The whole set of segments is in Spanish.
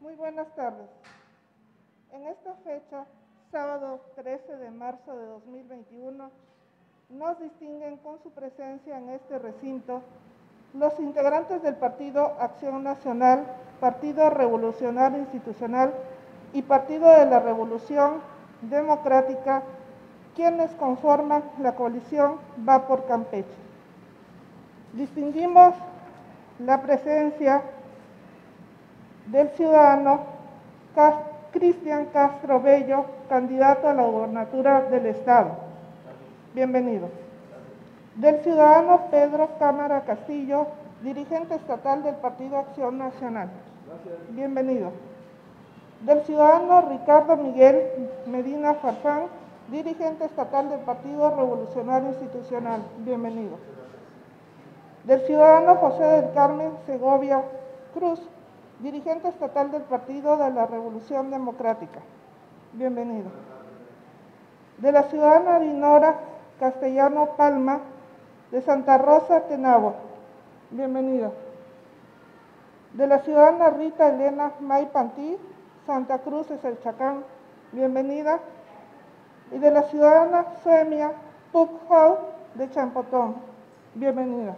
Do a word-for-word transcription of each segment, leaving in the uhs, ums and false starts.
Muy buenas tardes. En esta fecha, sábado trece de marzo de dos mil veintiuno, nos distinguen con su presencia en este recinto los integrantes del Partido Acción Nacional, Partido Revolucionario Institucional y Partido de la Revolución Democrática, quienes conforman la coalición Va por Campeche. Distinguimos la presencia del ciudadano Cristian Castro Bello, candidato a la gobernatura del Estado. Bienvenido. Del ciudadano Pedro Cámara Castillo, dirigente estatal del Partido Acción Nacional. Gracias. Bienvenido. Del ciudadano Ricardo Miguel Medina Farfán, dirigente estatal del Partido Revolucionario Institucional. Bienvenido. Del ciudadano José del Carmen Segovia Cruz, dirigente estatal del Partido de la Revolución Democrática. Bienvenido. De la ciudadana Dinora Castellano Palma, de Santa Rosa, Tenabo. Bienvenida. De la ciudadana Rita Elena May Pantí, Santa Cruz, es el Chacán. Bienvenida. Y de la ciudadana Soemia Pucjau, de Champotón. Bienvenida.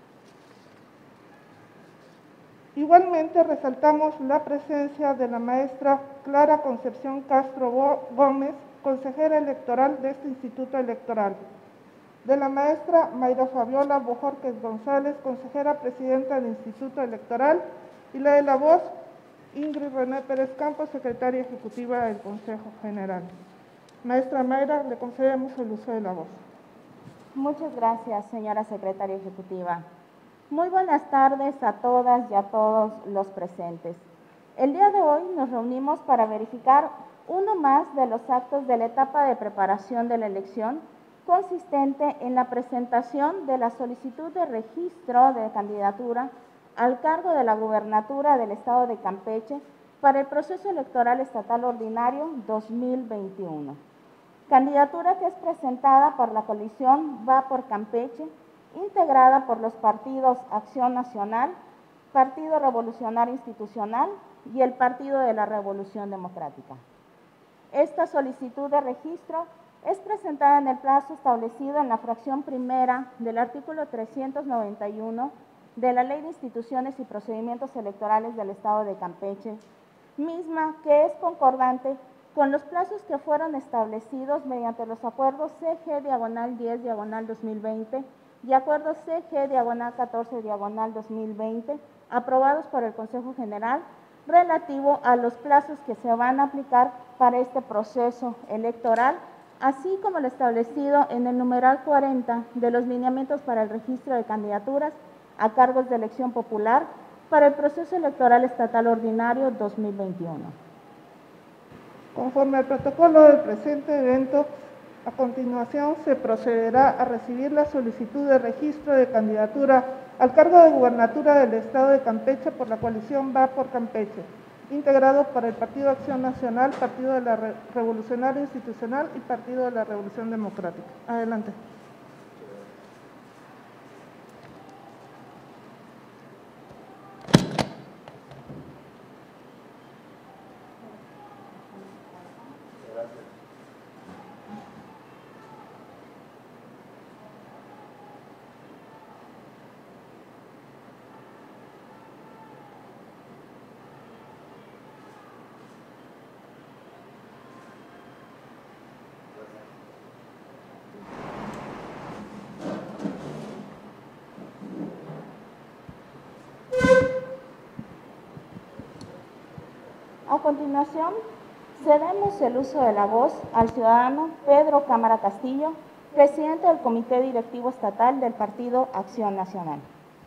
Igualmente resaltamos la presencia de la maestra Clara Concepción Castro Gómez, consejera electoral de este Instituto Electoral. De la maestra Mayra Fabiola Bojorquez González, consejera presidenta del Instituto Electoral. Y la de la voz, Ingrid René Pérez Campos, secretaria ejecutiva del Consejo General. Maestra Mayra, le concedemos el uso de la voz. Muchas gracias, señora secretaria ejecutiva. Muy buenas tardes a todas y a todos los presentes. El día de hoy nos reunimos para verificar uno más de los actos de la etapa de preparación de la elección, consistente en la presentación de la solicitud de registro de candidatura al cargo de la gubernatura del Estado de Campeche para el proceso electoral estatal ordinario dos mil veintiuno. Candidatura que es presentada por la coalición Va por Campeche, integrada por los partidos Acción Nacional, Partido Revolucionario Institucional y el Partido de la Revolución Democrática. Esta solicitud de registro es presentada en el plazo establecido en la fracción primera del artículo trescientos noventa y uno de la Ley de Instituciones y Procedimientos Electorales del Estado de Campeche, misma que es concordante con los plazos que fueron establecidos mediante los acuerdos C G diagonal diez diagonal dos mil veinte y acuerdos C G diagonal catorce diagonal dos mil veinte aprobados por el Consejo General relativo a los plazos que se van a aplicar para este proceso electoral, así como lo establecido en el numeral cuarenta de los lineamientos para el registro de candidaturas a cargos de elección popular para el proceso electoral estatal ordinario dos mil veintiuno. Conforme al protocolo del presente evento, a continuación se procederá a recibir la solicitud de registro de candidatura al cargo de gubernatura del Estado de Campeche por la coalición Va por Campeche, integrado por el Partido Acción Nacional, Partido de la Re- Revolucionario Institucional y Partido de la Revolución Democrática. Adelante. A continuación, cedemos el uso de la voz al ciudadano Pedro Cámara Castillo, presidente del Comité Directivo Estatal del Partido Acción Nacional.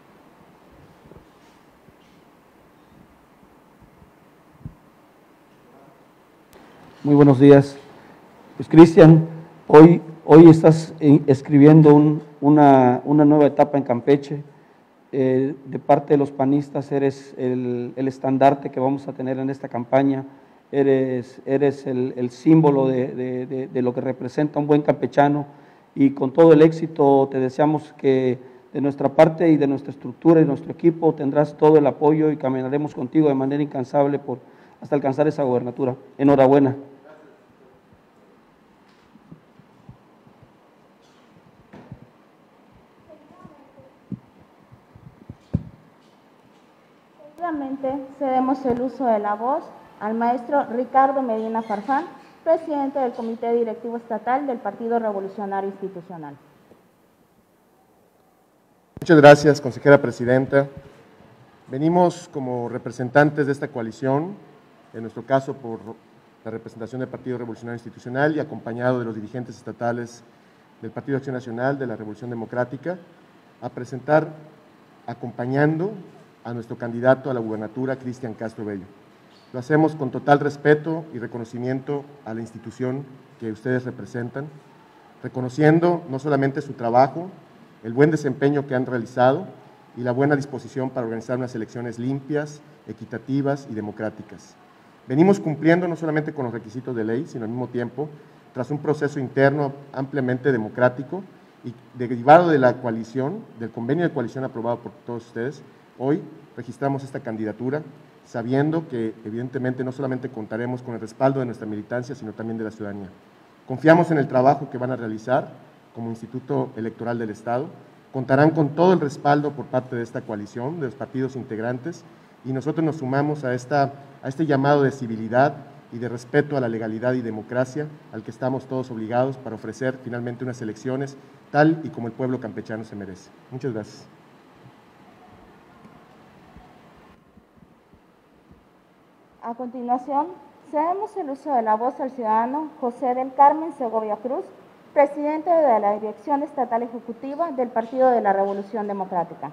Muy buenos días. Pues Cristian, hoy, hoy estás escribiendo un, una, una nueva etapa en Campeche. Eh, de parte de los panistas eres el, el estandarte que vamos a tener en esta campaña, eres, eres el, el símbolo de, de, de, de lo que representa un buen campechano, y con todo el éxito te deseamos que de nuestra parte y de nuestra estructura y nuestro equipo tendrás todo el apoyo y caminaremos contigo de manera incansable por hasta alcanzar esa gobernatura. Enhorabuena. Seguidamente, cedemos el uso de la voz al maestro Ricardo Medina Farfán, presidente del Comité Directivo Estatal del Partido Revolucionario Institucional. Muchas gracias, consejera presidenta. Venimos como representantes de esta coalición, en nuestro caso por la representación del Partido Revolucionario Institucional y acompañado de los dirigentes estatales del Partido Acción Nacional, de la Revolución Democrática, a presentar, acompañando a nuestro candidato a la gubernatura, Cristian Castro Bello. Lo hacemos con total respeto y reconocimiento a la institución que ustedes representan, reconociendo no solamente su trabajo, el buen desempeño que han realizado y la buena disposición para organizar unas elecciones limpias, equitativas y democráticas. Venimos cumpliendo no solamente con los requisitos de ley, sino al mismo tiempo tras un proceso interno ampliamente democrático y derivado de la coalición, del convenio de coalición aprobado por todos ustedes. Hoy registramos esta candidatura sabiendo que evidentemente no solamente contaremos con el respaldo de nuestra militancia, sino también de la ciudadanía. Confiamos en el trabajo que van a realizar como Instituto Electoral del Estado, contarán con todo el respaldo por parte de esta coalición, de los partidos integrantes, y nosotros nos sumamos a, esta, a este llamado de civilidad y de respeto a la legalidad y democracia al que estamos todos obligados para ofrecer finalmente unas elecciones tal y como el pueblo campechano se merece. Muchas gracias. A continuación, cedemos el uso de la voz al ciudadano José del Carmen Segovia Cruz, presidente de la Dirección Estatal Ejecutiva del Partido de la Revolución Democrática.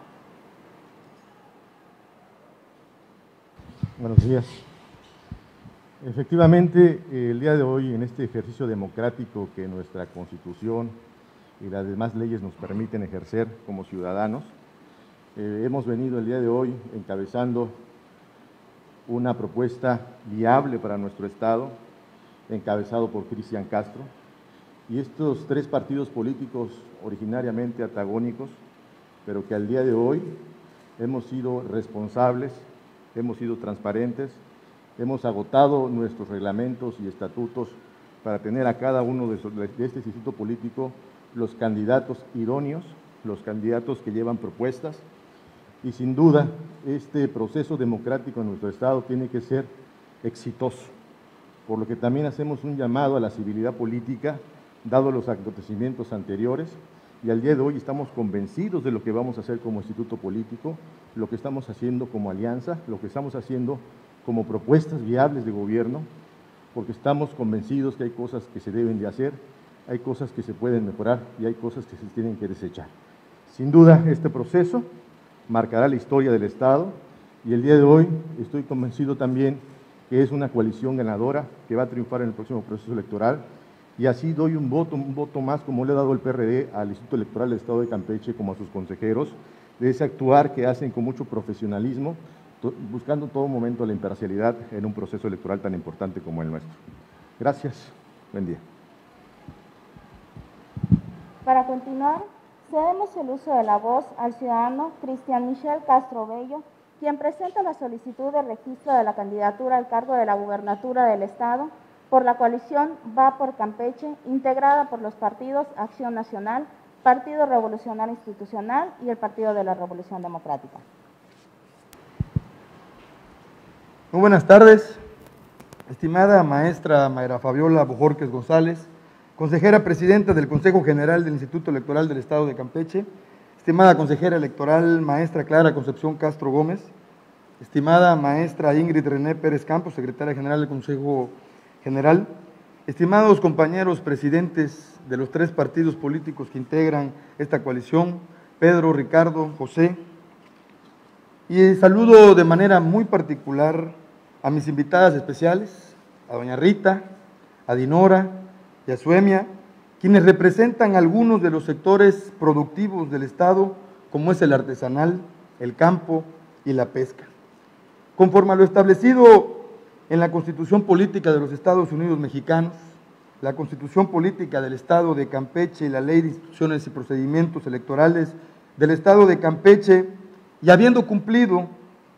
Buenos días. Efectivamente, el día de hoy, en este ejercicio democrático que nuestra Constitución y las demás leyes nos permiten ejercer como ciudadanos, eh, hemos venido el día de hoy encabezando una propuesta viable para nuestro Estado, encabezado por Cristian Castro, y estos tres partidos políticos originariamente antagónicos, pero que al día de hoy hemos sido responsables, hemos sido transparentes, hemos agotado nuestros reglamentos y estatutos para tener a cada uno de, esos, de este instituto político los candidatos idóneos, los candidatos que llevan propuestas, y sin duda este proceso democrático en nuestro Estado tiene que ser exitoso, por lo que también hacemos un llamado a la civilidad política, dado los acontecimientos anteriores, y al día de hoy estamos convencidos de lo que vamos a hacer como instituto político, lo que estamos haciendo como alianza, lo que estamos haciendo como propuestas viables de gobierno, porque estamos convencidos que hay cosas que se deben de hacer, hay cosas que se pueden mejorar y hay cosas que se tienen que desechar. Sin duda, este proceso marcará la historia del Estado y el día de hoy estoy convencido también que es una coalición ganadora que va a triunfar en el próximo proceso electoral, y así doy un voto, un voto más, como le ha dado el P R D al Instituto Electoral del Estado de Campeche, como a sus consejeros, de ese actuar que hacen con mucho profesionalismo, buscando en todo momento la imparcialidad en un proceso electoral tan importante como el nuestro. Gracias. Buen día. Para continuar, cedemos el uso de la voz al ciudadano Cristian Michel Castro Bello, quien presenta la solicitud de registro de la candidatura al cargo de la gubernatura del Estado por la coalición Va por Campeche, integrada por los partidos Acción Nacional, Partido Revolucionario Institucional y el Partido de la Revolución Democrática. Muy buenas tardes, estimada maestra Mayra Fabiola Bojorquez González, consejera presidenta del Consejo General del Instituto Electoral del Estado de Campeche, estimada consejera electoral maestra Clara Concepción Castro Gómez, estimada maestra Ingrid René Pérez Campos, secretaria general del Consejo General, estimados compañeros presidentes de los tres partidos políticos que integran esta coalición, Pedro, Ricardo, José, y saludo de manera muy particular a mis invitadas especiales, a doña Rita, a Dinora y a Suemia, quienes representan algunos de los sectores productivos del Estado, como es el artesanal, el campo y la pesca. Conforme a lo establecido en la Constitución Política de los Estados Unidos Mexicanos, la Constitución Política del Estado de Campeche y la Ley de Instituciones y Procedimientos Electorales del Estado de Campeche, y habiendo cumplido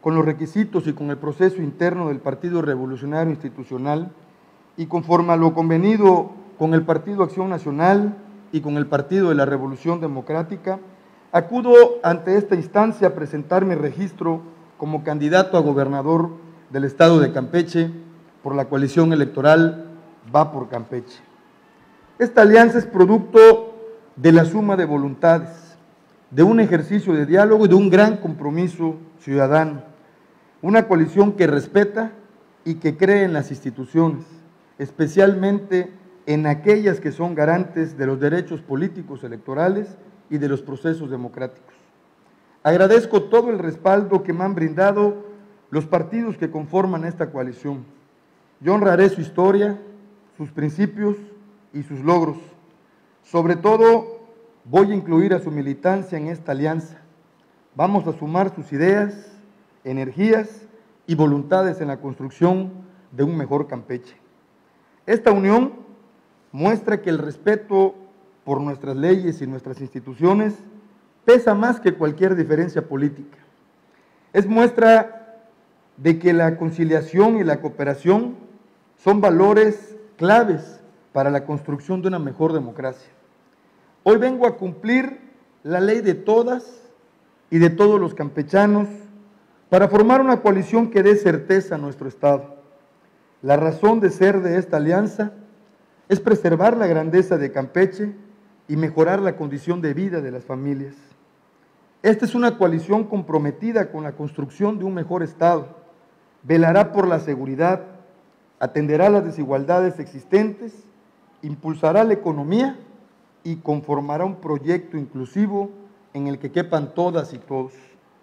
con los requisitos y con el proceso interno del Partido Revolucionario Institucional y conforme a lo convenido con el Partido Acción Nacional y con el Partido de la Revolución Democrática, acudo ante esta instancia a presentar mi registro como candidato a gobernador del estado de Campeche por la coalición electoral Va por Campeche. Esta alianza es producto de la suma de voluntades, de un ejercicio de diálogo y de un gran compromiso ciudadano. Una coalición que respeta y que cree en las instituciones, especialmente en aquellas que son garantes de los derechos políticos electorales y de los procesos democráticos. Agradezco todo el respaldo que me han brindado los partidos que conforman esta coalición. Yo honraré su historia, sus principios y sus logros. Sobre todo, voy a incluir a su militancia en esta alianza. Vamos a sumar sus ideas, energías y voluntades en la construcción de un mejor Campeche. Esta unión muestra que el respeto por nuestras leyes y nuestras instituciones pesa más que cualquier diferencia política. Es muestra de que la conciliación y la cooperación son valores claves para la construcción de una mejor democracia. Hoy vengo a cumplir la ley de todas y de todos los campechanos para formar una coalición que dé certeza a nuestro Estado. La razón de ser de esta alianza es preservar la grandeza de Campeche y mejorar la condición de vida de las familias. Esta es una coalición comprometida con la construcción de un mejor Estado. Velará por la seguridad, atenderá las desigualdades existentes, impulsará la economía y conformará un proyecto inclusivo en el que quepan todas y todos.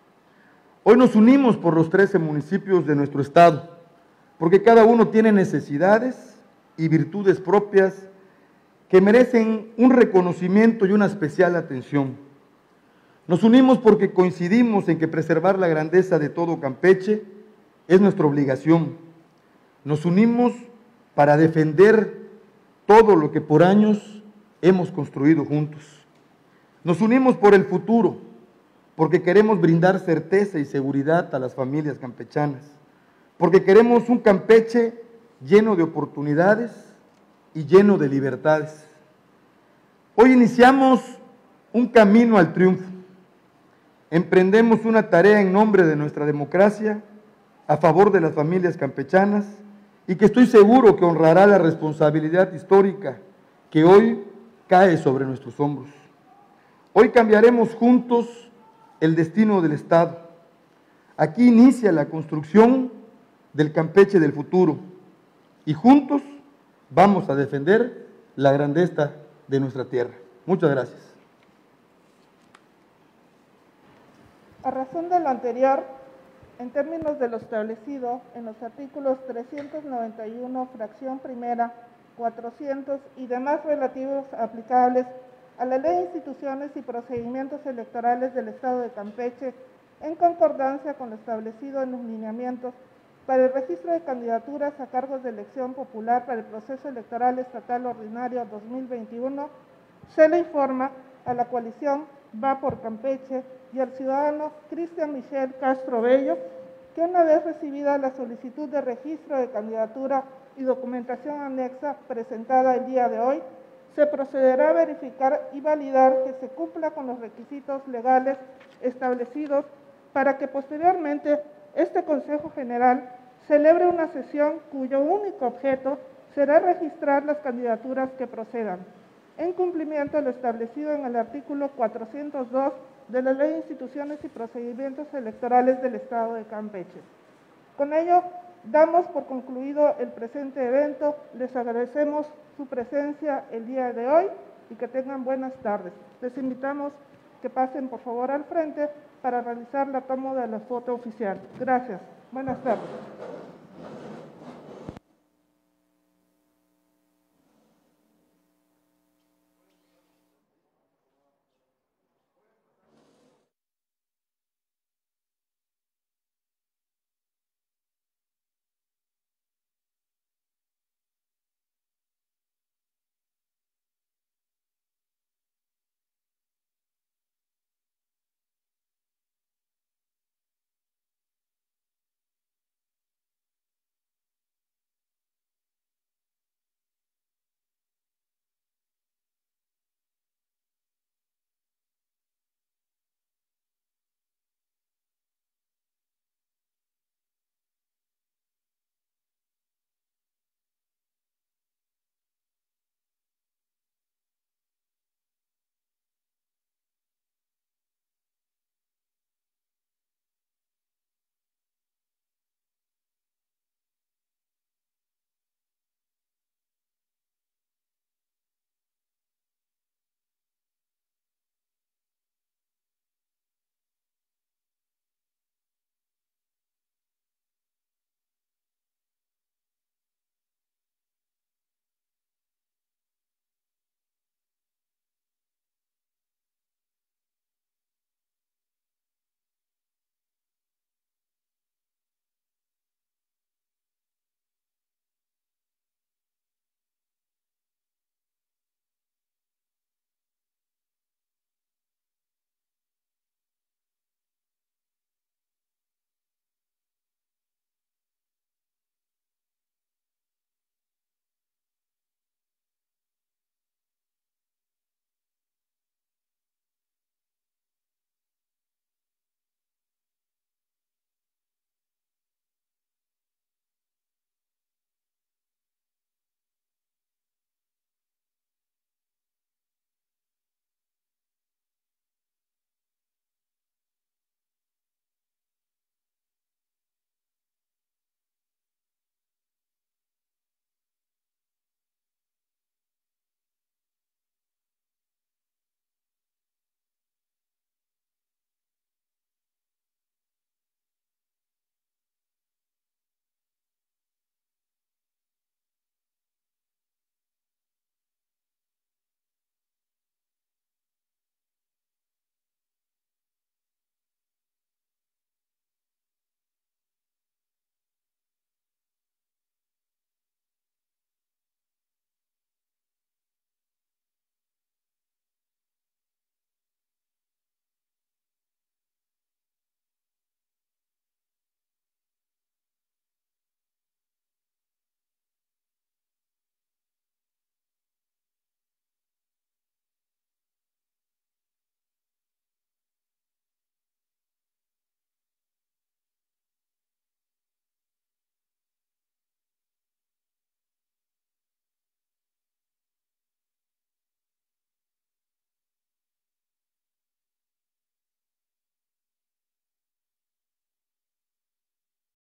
Hoy nos unimos por los trece municipios de nuestro Estado, porque cada uno tiene necesidades y virtudes propias que merecen un reconocimiento y una especial atención. Nos unimos porque coincidimos en que preservar la grandeza de todo Campeche es nuestra obligación. Nos unimos para defender todo lo que por años hemos construido juntos. Nos unimos por el futuro, porque queremos brindar certeza y seguridad a las familias campechanas, porque queremos un Campeche lleno de oportunidades y lleno de libertades. Hoy iniciamos un camino al triunfo. Emprendemos una tarea en nombre de nuestra democracia, a favor de las familias campechanas, y que estoy seguro que honrará la responsabilidad histórica que hoy cae sobre nuestros hombros. Hoy cambiaremos juntos el destino del Estado. Aquí inicia la construcción del Campeche del futuro y juntos vamos a defender la grandeza de nuestra tierra. Muchas gracias. A razón de lo anterior, en términos de lo establecido en los artículos trescientos noventa y uno, fracción primera, cuatrocientos y demás relativos aplicables a la Ley de Instituciones y Procedimientos Electorales del Estado de Campeche, en concordancia con lo establecido en los lineamientos para el registro de candidaturas a cargos de elección popular para el proceso electoral estatal ordinario dos mil veintiuno, se le informa a la coalición Va por Campeche y al ciudadano Cristian Michel Castro Bello que una vez recibida la solicitud de registro de candidatura y documentación anexa presentada el día de hoy, se procederá a verificar y validar que se cumpla con los requisitos legales establecidos para que posteriormente este Consejo General celebre una sesión cuyo único objeto será registrar las candidaturas que procedan, en cumplimiento de lo establecido en el artículo cuatrocientos dos de la Ley de Instituciones y Procedimientos Electorales del Estado de Campeche. Con ello, damos por concluido el presente evento. Les agradecemos su presencia el día de hoy y que tengan buenas tardes. Les invitamos que pasen por favor al frente para realizar la toma de la foto oficial. Gracias. Buenas tardes.